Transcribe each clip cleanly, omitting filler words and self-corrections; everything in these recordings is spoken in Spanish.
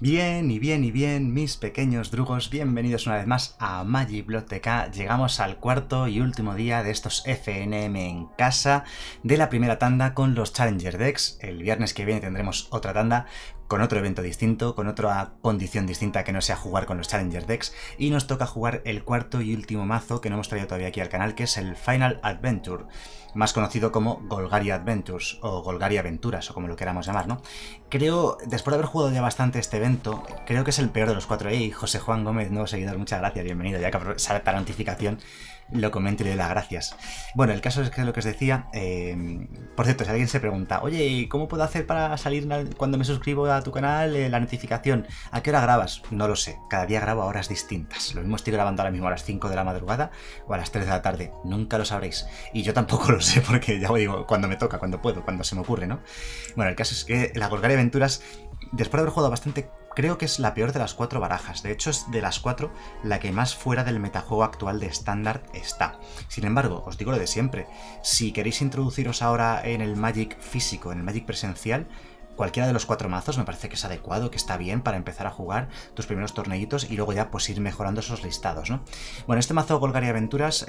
Bien y bien y bien, mis pequeños drugos, bienvenidos una vez más a Magiblog.tk. Llegamos al cuarto y último día de estos FNM en casa de la primera tanda con los Challenger Decks. El viernes que viene tendremos otra tanda con otro evento distinto, con otra condición distinta que no sea jugar con los Challenger Decks, y nos toca jugar el cuarto y último mazo que no hemos traído todavía aquí al canal, que es el Final Adventure, más conocido como Golgari Adventures o Golgari Aventuras, o como lo queramos llamar, ¿no? Creo, después de haber jugado ya bastante este evento, creo que es el peor de los cuatro. Y José Juan Gómez, nuevo seguidor, muchas gracias, bienvenido, ya que sale para notificación, lo comento y le doy las gracias. Bueno, el caso es que lo que os decía, por cierto, si alguien se pregunta, oye, ¿cómo puedo hacer para salir cuando me suscribo a tu canal la notificación? ¿A qué hora grabas? No lo sé, cada día grabo a horas distintas. Lo mismo estoy grabando ahora mismo a las 5 de la madrugada o a las 3 de la tarde, nunca lo sabréis. Y yo tampoco lo sé porque ya os digo, cuando me toca, cuando puedo, cuando se me ocurre, ¿no? Bueno, el caso es que la Golgari Aventuras, después de haber jugado bastante, creo que es la peor de las cuatro barajas. De hecho, es de las cuatro la que más fuera del metajuego actual de estándar está. Sin embargo, os digo lo de siempre. Si queréis introduciros ahora en el Magic físico, en el Magic presencial, cualquiera de los cuatro mazos me parece que es adecuado, que está bien para empezar a jugar tus primeros torneitos y luego ya pues ir mejorando esos listados, ¿no? Bueno, este mazo Golgari Aventuras,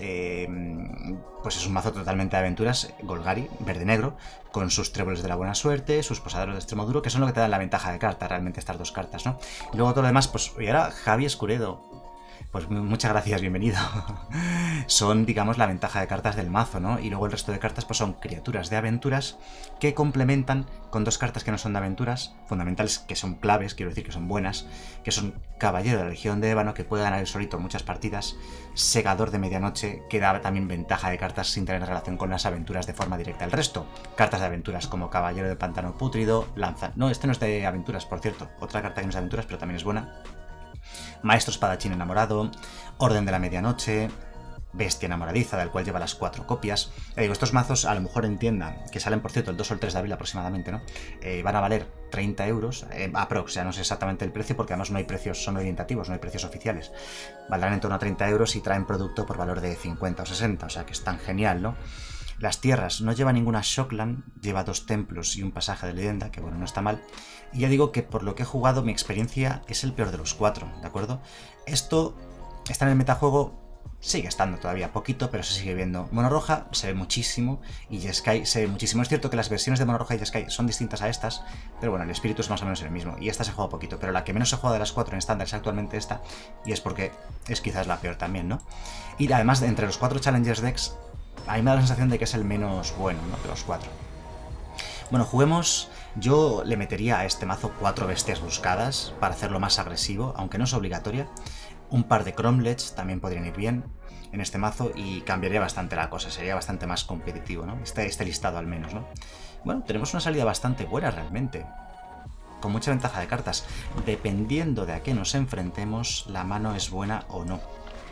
pues es un mazo totalmente de aventuras, Golgari, verde-negro, con sus tréboles de la buena suerte, sus posaderos de extremo duro, que son lo que te dan la ventaja de carta, realmente estas dos cartas, ¿no? Y luego todo lo demás, pues, y ahora Javi Escuredo. Pues muchas gracias, bienvenido. Son, digamos, la ventaja de cartas del mazo, ¿no? Y luego el resto de cartas pues son criaturas de aventuras que complementan con dos cartas que no son de aventuras, fundamentales, que son claves, quiero decir que son buenas, que son Caballero de la Legión de Ébano, que puede ganar el solito muchas partidas, Segador de Medianoche, que da también ventaja de cartas sin tener relación con las aventuras de forma directa. El resto, cartas de aventuras como Caballero de Pantano Pútrido, Lanza... No, este no es de aventuras, por cierto. Otra carta que no es de aventuras, pero también es buena. Maestro Espadachín Enamorado, Orden de la Medianoche, Bestia Enamoradiza, del cual lleva las 4 copias. Digo, estos mazos, a lo mejor entiendan, que salen por cierto el 2 o el 3 de abril aproximadamente, ¿no? Van a valer 30 euros, aprox, ya no sé exactamente el precio porque además no hay precios, son orientativos, no hay precios oficiales. Valdrán en torno a 30 euros y traen producto por valor de 50 o 60, o sea que es tan genial, ¿no? Las tierras, no lleva ninguna Shockland, lleva 2 templos y un pasaje de leyenda, que bueno, no está mal. Y ya digo que por lo que he jugado, mi experiencia es el peor de los 4, ¿de acuerdo? Esto está en el metajuego, sigue estando todavía poquito, pero se sigue viendo. Mono roja se ve muchísimo y Jeskai se ve muchísimo. Es cierto que las versiones de Mono roja y Jeskai son distintas a estas, pero bueno, el espíritu es más o menos el mismo. Y esta se juega poquito, pero la que menos se juega de las 4 en estándar es actualmente esta, y es porque es quizás la peor también, ¿no? Y además, entre los 4 Challengers Decks, a mí me da la sensación de que es el menos bueno, ¿no?, de los 4. Bueno, juguemos. Yo le metería a este mazo 4 bestias buscadas para hacerlo más agresivo, aunque no es obligatoria. Un par de Cromlechs también podrían ir bien en este mazo y cambiaría bastante la cosa, sería bastante más competitivo, ¿no? Este listado al menos, ¿no? Bueno, tenemos una salida bastante buena realmente, con mucha ventaja de cartas. Dependiendo de a qué nos enfrentemos, la mano es buena o no.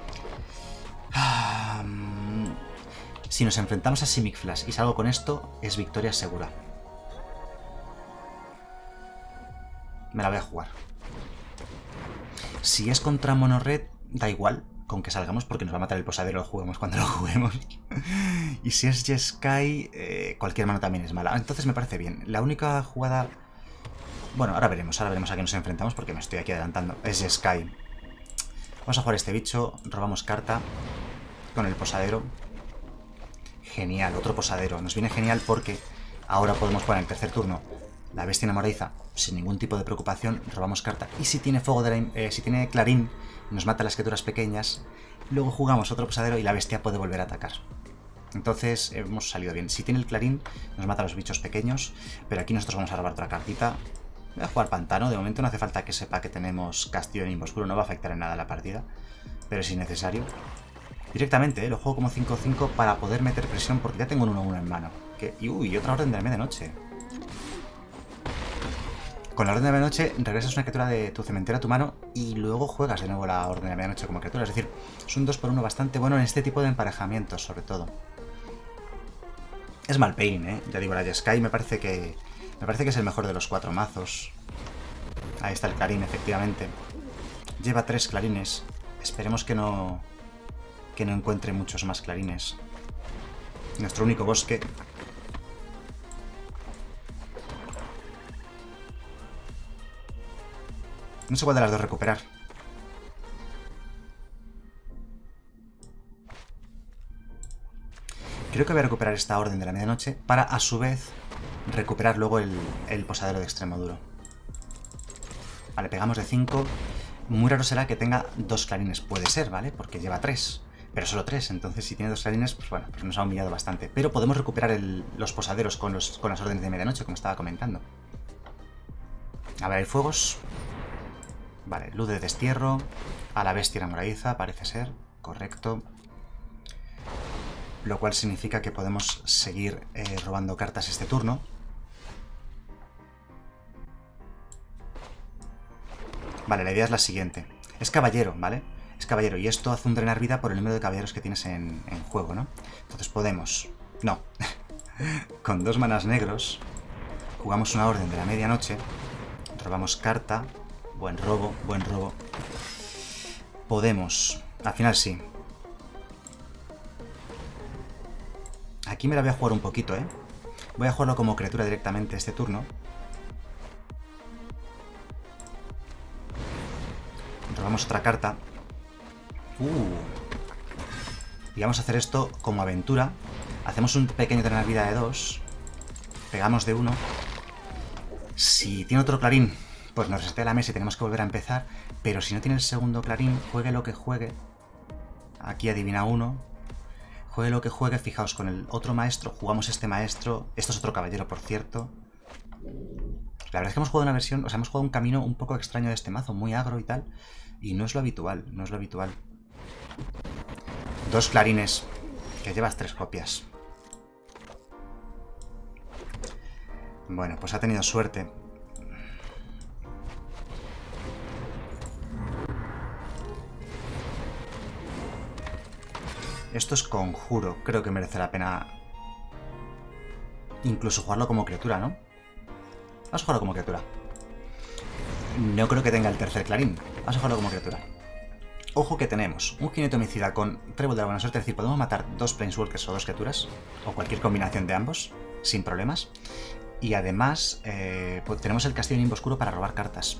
Si nos enfrentamos a Simic Flash y salgo con esto, es victoria segura. Me la voy a jugar. Si es contra Mono Red, da igual con que salgamos porque nos va a matar el posadero, lo juguemos cuando lo juguemos. Y si es Jeskai, cualquier mano también es mala. Entonces me parece bien. La única jugada... Bueno, ahora veremos a qué nos enfrentamos porque me estoy aquí adelantando. Es Jeskai. Vamos a jugar este bicho, robamos carta con el posadero. Genial, otro posadero. Nos viene genial porque ahora podemos jugar en el tercer turno la bestia enamoradiza sin ningún tipo de preocupación, robamos carta. Y si tiene fuego de si tiene clarín, nos mata a las criaturas pequeñas. Luego jugamos otro posadero y la bestia puede volver a atacar. Entonces hemos salido bien. Si tiene el clarín, nos mata a los bichos pequeños. Pero aquí nosotros vamos a robar otra cartita. Voy a jugar pantano. De momento no hace falta que sepa que tenemos castillo de Nimbo Oscuro. No va a afectar en nada la partida, pero es innecesario. Directamente, lo juego como 5-5 para poder meter presión porque ya tengo un 1-1 en mano. Y otra orden de la medianoche. Con la orden de la medianoche regresas una criatura de tu cementerio a tu mano y luego juegas de nuevo la orden de la medianoche como criatura. Es decir, es un 2x1 bastante bueno en este tipo de emparejamientos, sobre todo. Es Malpain, ¿eh? Ya digo, la Jeskai me parece que es el mejor de los 4 mazos. Ahí está el clarín, efectivamente. Lleva 3 clarines. Esperemos que no encuentre muchos más clarines. Nuestro único bosque. No sé cuál de las dos recuperar. Creo que voy a recuperar esta orden de la medianoche para, a su vez, recuperar luego el posadero de Extremoduro. Vale, pegamos de 5. Muy raro será que tenga 2 clarines. Puede ser, ¿vale? Porque lleva 3. Pero solo 3. Entonces, si tiene 2 clarines, pues bueno, pues nos ha humillado bastante. Pero podemos recuperar los posaderos con las órdenes de medianoche, como estaba comentando. A ver, hay fuegos. Vale, luz de destierro. A la bestia enamoradiza, parece ser. Correcto. Lo cual significa que podemos seguir robando cartas este turno. Vale, la idea es la siguiente. Es caballero, ¿vale? Es caballero. Y esto hace un drenar vida por el número de caballeros que tienes en juego, ¿no? Entonces podemos... No. Con 2 manas negros jugamos una orden de la medianoche. Robamos carta. Buen robo, buen robo. Podemos... Al final sí. Aquí me la voy a jugar un poquito, ¿eh? Voy a jugarlo como criatura directamente este turno. Robamos otra carta. Y vamos a hacer esto como aventura. Hacemos un pequeño drenar vida de 2. Pegamos de 1. Si tiene otro clarín, pues nos resetea la mesa y tenemos que volver a empezar. Pero si no tiene el segundo clarín, juegue lo que juegue. Aquí adivina 1. Juegue lo que juegue, fijaos, con el otro maestro jugamos este maestro. Esto es otro caballero, por cierto. La verdad es que hemos jugado una versión, o sea, hemos jugado un camino un poco extraño de este mazo, muy agro y tal. Y no es lo habitual, no es lo habitual. 2 clarines, que llevas 3 copias. Bueno, pues ha tenido suerte. Esto es conjuro. Creo que merece la pena incluso jugarlo como criatura, ¿no? Vamos a jugarlo como criatura. No creo que tenga el tercer clarín. Vamos a jugarlo como criatura. Ojo que tenemos un jinete homicida con trébol de la buena suerte. Es decir, podemos matar 2 planeswalkers o 2 criaturas. O cualquier combinación de ambos. Sin problemas. Y además pues tenemos el castillo Nimbo Oscuro para robar cartas.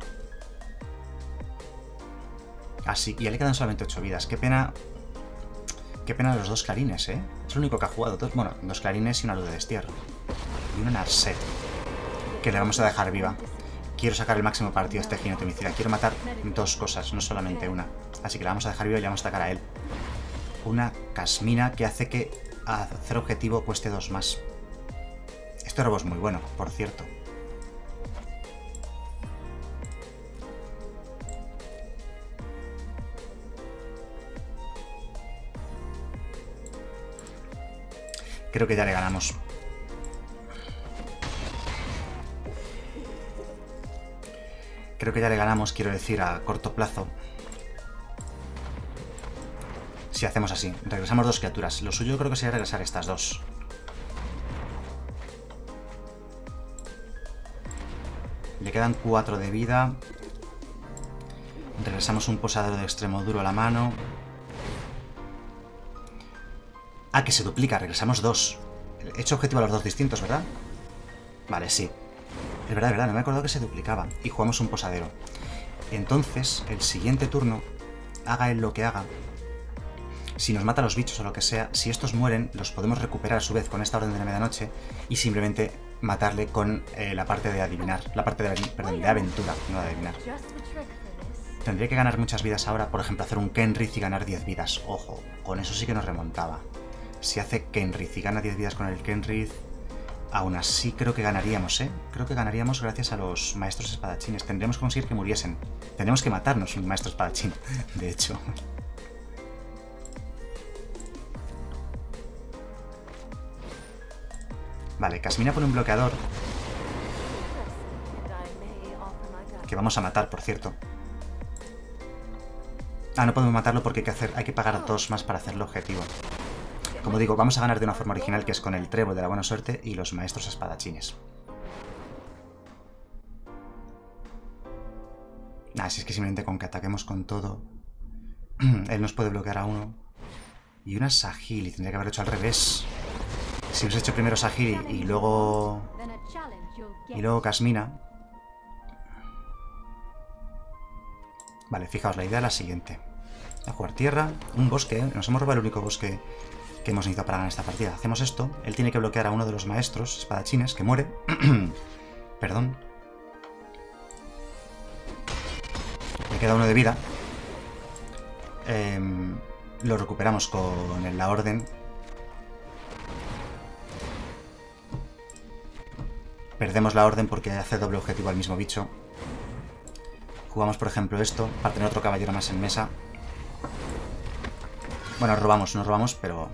Así, y ya le quedan solamente 8 vidas. Qué pena... Qué pena los 2 clarines, ¿eh? Es lo único que ha jugado. Bueno, 2 clarines y una luz de destierro. Y una Narset. Que le vamos a dejar viva. Quiero sacar el máximo partido a este jinete homicida. Quiero matar 2 cosas, no solamente una. Así que la vamos a dejar viva y le vamos a atacar a él. Una Casmina que hace que hacer objetivo cueste 2 más. Este robo es muy bueno, por cierto. Creo que ya le ganamos. Creo que ya le ganamos, quiero decir, a corto plazo. Si hacemos así. Regresamos 2 criaturas. Lo suyo creo que sería regresar estas 2. Le quedan 4 de vida. Regresamos un posadero de Extremoduro a la mano. Ah, que se duplica. Regresamos 2. He hecho objetivo a los 2 distintos, ¿verdad? Vale, sí. Es verdad, no me acuerdo que se duplicaba. Y jugamos un posadero. Entonces, el siguiente turno, haga él lo que haga, si nos mata a los bichos o lo que sea, si estos mueren, los podemos recuperar a su vez con esta orden de la medianoche y simplemente matarle con la parte de adivinar. La parte de, perdón, de aventura, no de adivinar. Tendría que ganar muchas vidas ahora, por ejemplo, hacer un Kenrith y ganar 10 vidas. Ojo, con eso sí que nos remontaba. Si hace Kenrith y gana 10 vidas con el Kenrith... Aún así creo que ganaríamos, ¿eh? Creo que ganaríamos gracias a los maestros espadachines. Tendríamos que conseguir que muriesen. Tendríamos que matarnos un maestro espadachín, de hecho. Vale, Casmina pone un bloqueador. Que vamos a matar, por cierto. Ah, no podemos matarlo porque hay que pagar 2 más para hacerlo objetivo. Como digo, vamos a ganar de una forma original, que es con el trébol de la buena suerte y los maestros espadachines. Ah, si es que simplemente con que ataquemos con todo... Él nos puede bloquear a uno. Y una Saheeli, tendría que haber hecho al revés. Si hubiese hecho primero Saheeli y luego... Casmina... Vale, fijaos, la idea es la siguiente. Voy a jugar tierra, un bosque, ¿eh? Nos hemos robado el único bosque que hemos necesitado para ganar esta partida. Hacemos esto, él tiene que bloquear a uno de los maestros espadachines, que muere. Perdón. Le queda uno de vida. Lo recuperamos con la orden. Perdemos la orden porque hace doble objetivo al mismo bicho. Jugamos, por ejemplo, esto para tener otro caballero más en mesa. Bueno, nos robamos, pero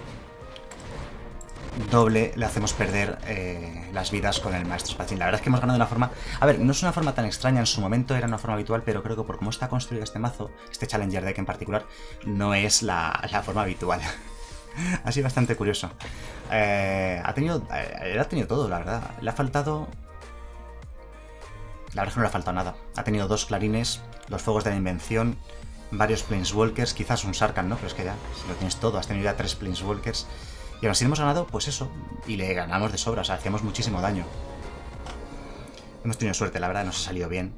doble le hacemos perder las vidas con el maestro espadachín. La verdad es que hemos ganado de una forma... A ver, no es una forma tan extraña, en su momento era una forma habitual, pero creo que por cómo está construido este mazo, este Challenger Deck en particular, no es la forma habitual. Ha sido bastante curioso. Él ha tenido todo, la verdad. Le ha faltado... La verdad es que no le ha faltado nada. Ha tenido 2 clarines, los fuegos de la invención, varios Planeswalkers, quizás un Sarkhan, ¿no? Pero es que ya, si lo tienes todo, has tenido ya 3 Planeswalkers. Y aún así hemos ganado, pues eso, y le ganamos de sobra, o sea, hacíamos muchísimo daño. Hemos tenido suerte, la verdad, nos ha salido bien.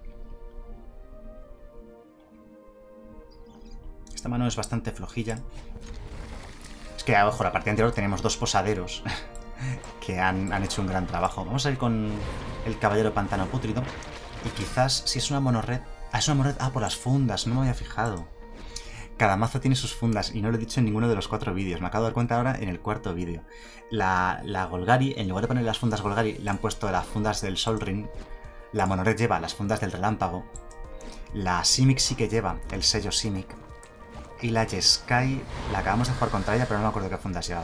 Esta mano es bastante flojilla. Es que, ojo, la partida anterior tenemos 2 posaderos que han hecho un gran trabajo. Vamos a ir con el caballero pantano pútrido. Y quizás, si es una monorred... Ah, es una monorred... Ah, por las fundas, no me había fijado. Cada mazo tiene sus fundas y no lo he dicho en ninguno de los 4 vídeos. Me acabo de dar cuenta ahora en el 4º vídeo. La Golgari, en lugar de poner las fundas Golgari, le han puesto las fundas del Sol Ring. La monorred lleva las fundas del relámpago. La Simic sí que lleva el sello Simic. Y la Jeskai la acabamos de jugar contra ella, pero no me acuerdo qué fundas llevaba.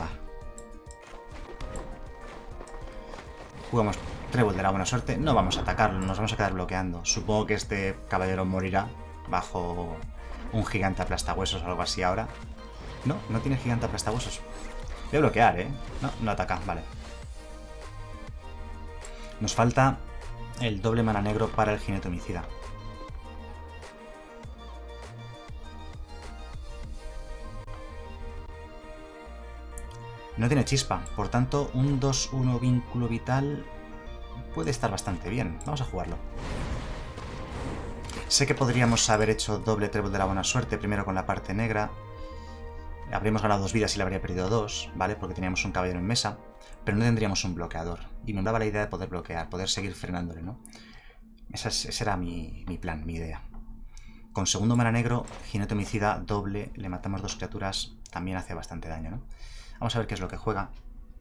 Jugamos Trébol de la buena suerte. No vamos a atacarlo, nos vamos a quedar bloqueando. Supongo que este caballero morirá bajo un gigante aplastahuesos o algo así ahora. No, no tiene gigante aplastahuesos. Voy a bloquear, ¿eh? No, no ataca, vale. Nos falta el doble mana negro para el jinete homicida. No tiene chispa, por tanto un 2-1 vínculo vital puede estar bastante bien. Vamos a jugarlo. Sé que podríamos haber hecho doble Trébol de la buena suerte, primero con la parte negra. Habríamos ganado 2 vidas y le habría perdido 2, ¿vale? Porque teníamos un caballero en mesa, pero no tendríamos un bloqueador. Y me daba la idea de poder bloquear, poder seguir frenándole, ¿no? Ese era mi plan, mi idea. Con segundo mana negro, jinete homicida, doble, le matamos 2 criaturas, también hace bastante daño, ¿no? Vamos a ver qué es lo que juega.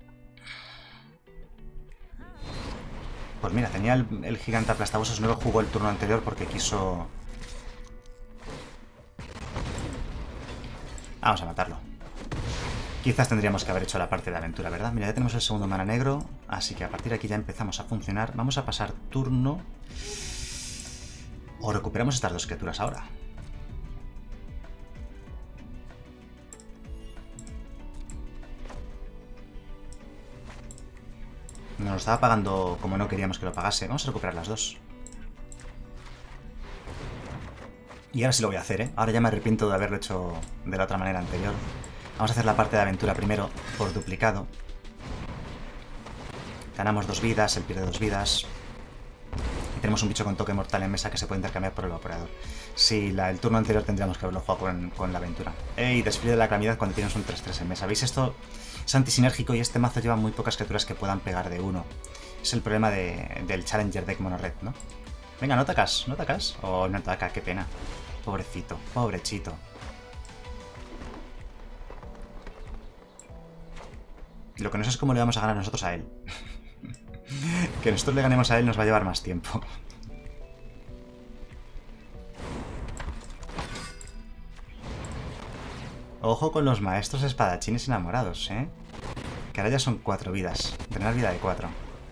Pues mira, tenía el gigante aplastahuesos, no lo jugó el turno anterior porque quiso... Vamos a matarlo. Quizás tendríamos que haber hecho la parte de aventura, ¿verdad? Mira, ya tenemos el segundo mana negro, así que a partir de aquí ya empezamos a funcionar. Vamos a pasar turno... O recuperamos estas 2 criaturas ahora. Nos lo estaba pagando como no queríamos que lo pagase. Vamos a recuperar las 2. Y ahora sí lo voy a hacer, ¿eh? Ahora ya me arrepiento de haberlo hecho de la otra manera anterior. Vamos a hacer la parte de aventura primero, por duplicado. Ganamos 2 vidas, él pierde 2 vidas. Y tenemos un bicho con toque mortal en mesa que se puede intercambiar por el evaporador. Sí, el turno anterior tendríamos que haberlo jugado con la aventura. Y desfile de la calamidad cuando tienes un 3-3 en mesa. ¿Veis? Esto es antisinérgico y este mazo lleva muy pocas criaturas que puedan pegar de 1. Es el problema del Challenger Deck Mono Red, ¿no? Venga, ¿no atacas? ¿No atacas? Oh, no ataca, qué pena. Pobrecito, pobrechito. Lo que no sé es cómo le vamos a ganar nosotros a él. Que nosotros le ganemos a él nos va a llevar más tiempo. Ojo con los maestros espadachines enamorados, ¿eh? Que ahora ya son 4 vidas. Tener vida de 4.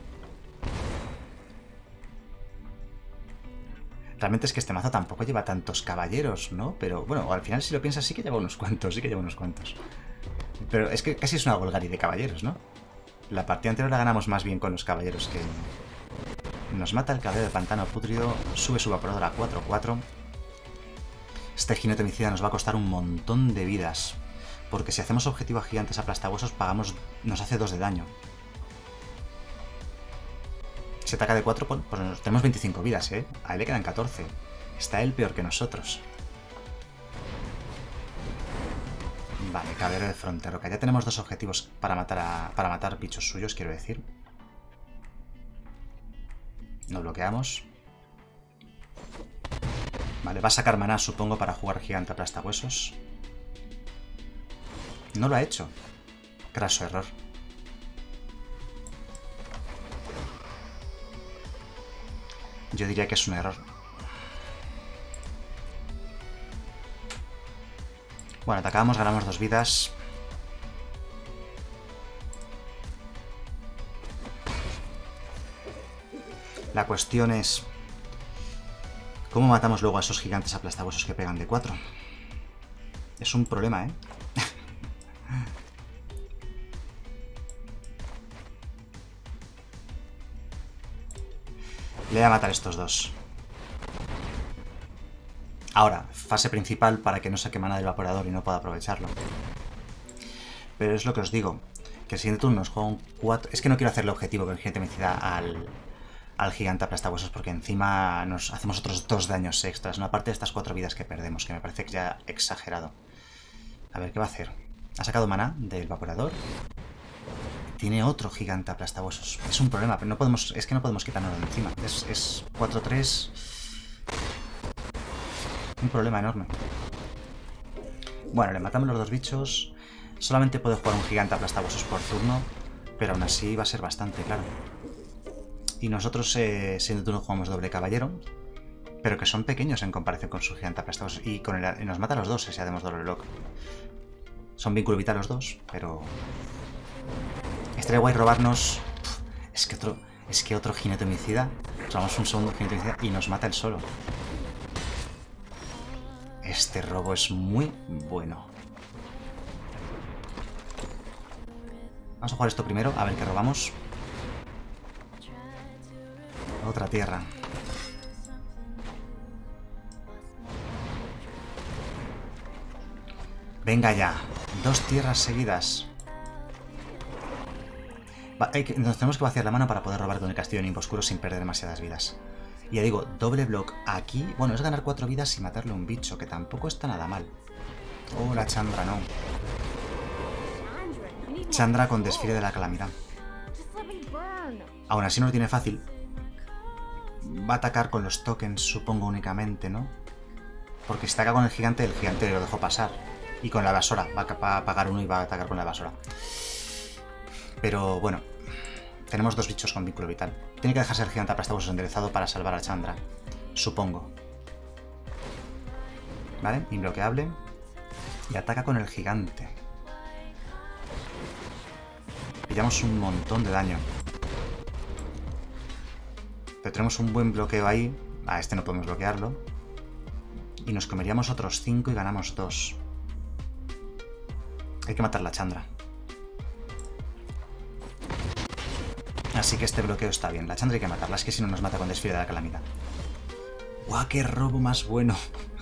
Realmente es que este mazo tampoco lleva tantos caballeros, ¿no? Pero bueno, al final si lo piensas sí que lleva unos cuantos, sí que lleva unos cuantos. Pero es que casi es una Golgari de caballeros, ¿no? La partida anterior la ganamos más bien con los caballeros que... Nos mata el caballero de pantano pútrido, sube su evaporador a 4-4. Este jinete homicida nos va a costar un montón de vidas. Porque si hacemos objetivo a gigantes aplastahuesos, nos hace 2 de daño. Si ataca de 4, pues tenemos 25 vidas, ¿eh? A él le quedan 14. Está él peor que nosotros. Vale, caballero de Fronterroca. Ya tenemos dos objetivos para matar bichos suyos, quiero decir. Nos bloqueamos. Vale, va a sacar maná, supongo, para jugar gigante aplastahuesos. No lo ha hecho. Craso error. Yo diría que es un error. Bueno, atacamos, ganamos 2 vidas. La cuestión es... ¿cómo matamos luego a esos gigantes aplastahuesos que pegan de 4? Es un problema, ¿eh? Le voy a matar a estos dos. Ahora, fase principal para que no saque mana del evaporador y no pueda aprovecharlo. Pero es lo que os digo, que el siguiente turno nos juega un 4... Es que no quiero hacerle objetivo con el gigante vencida al gigante aplastahuesos, porque encima nos hacemos otros 2 daños extras, ¿no? Aparte de estas 4 vidas que perdemos, que me parece que ya exagerado. A ver, ¿qué va a hacer? Ha sacado mana del evaporador. Tiene otro gigante aplastahuesos. Es un problema, pero no podemos... es que no podemos quitarnos de encima. Es 4-3... un problema enorme. Bueno, le matamos los 2 bichos. Solamente puede jugar un gigante aplastahuesos por turno, pero aún así va a ser bastante claro. Y nosotros, siendo turno, jugamos doble caballero, pero que son pequeños en comparación con su gigante aplastahuesos. Y nos mata a los dos si hacemos doble block. Son vínculo vital los dos, pero... estaría guay robarnos... Es que otro jinete homicida. Robamos un segundo jinete homicida y nos mata él solo. Este robo es muy bueno. Vamos a jugar esto primero, a ver qué robamos. Otra tierra. Venga ya. 2 tierras seguidas. Nos tenemos que vaciar la mano para poder robar con el castillo de Nimbo Oscuro sin perder demasiadas vidas. Y ya digo, doble block aquí. Bueno, es ganar 4 vidas y matarle a un bicho, que tampoco está nada mal. Oh, la Chandra, no. Chandra con desfile de la calamidad. Aún así no lo tiene fácil. Va a atacar con los tokens, supongo, únicamente, ¿no? Porque si ataca con el gigante lo dejó pasar. Y con la evasora. Va a pagar uno y va a atacar con la evasora. Pero bueno, tenemos 2 bichos con vínculo vital. Tiene que dejarse el gigante aplastahuesos enderezado para salvar a Chandra, supongo. Vale, imbloqueable. Y ataca con el gigante. Pillamos un montón de daño. Pero tenemos un buen bloqueo ahí. A este no podemos bloquearlo. Y nos comeríamos otros 5 y ganamos 2. Hay que matar la Chandra. Así que este bloqueo está bien. La Chandra hay que matarla, es que si no nos mata con desfile de la calamidad. ¡Guau, qué robo más bueno!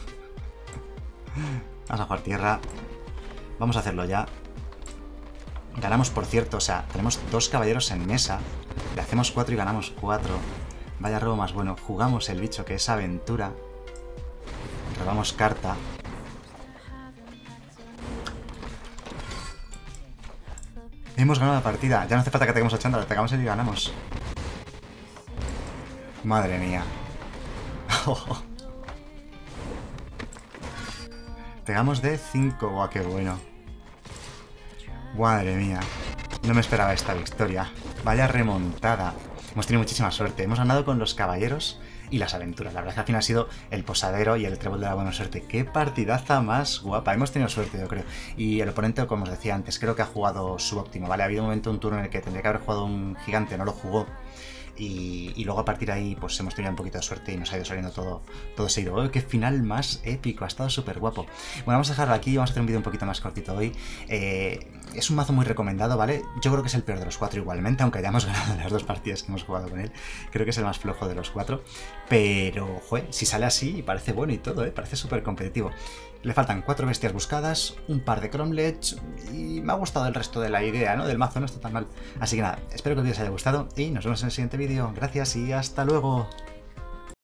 Vamos a jugar tierra. Vamos a hacerlo ya. Ganamos, por cierto, o sea, tenemos 2 caballeros en mesa. Le hacemos 4 y ganamos 4. Vaya robo más bueno. Jugamos el bicho que es aventura. Robamos carta. Hemos ganado la partida. Ya no hace falta que ataquemos a Chandra, le atacamos y ganamos. Madre mía. Pegamos de 5. Guau, qué bueno. Madre mía. No me esperaba esta victoria. Vaya remontada. Hemos tenido muchísima suerte. Hemos ganado con los caballeros y las aventuras. La verdad es que al final ha sido el posadero y el trébol de la buena suerte. ¡Qué partidaza más guapa! Hemos tenido suerte, yo creo. Y el oponente, como os decía antes, creo que ha jugado su óptimo. Vale, ha habido un momento, un turno en el que tendría que haber jugado un gigante, no lo jugó. Y luego a partir de ahí pues hemos tenido un poquito de suerte y nos ha ido saliendo todo seguido. ¡Oh, qué final más épico! Ha estado súper guapo. Bueno, vamos a dejarlo aquí, vamos a hacer un vídeo un poquito más cortito hoy. Es un mazo muy recomendado, ¿vale? Yo creo que es el peor de los 4 igualmente, aunque hayamos ganado las 2 partidas que hemos jugado con él. Creo que es el más flojo de los 4. Pero, joder, si sale así parece bueno y todo, parece súper competitivo. Le faltan 4 bestias buscadas, un par de cromlech y me ha gustado el resto de la idea, ¿no? Del mazo, no está tan mal. Así que nada, espero que el vídeo os haya gustado y nos vemos en el siguiente vídeo. Gracias y hasta luego.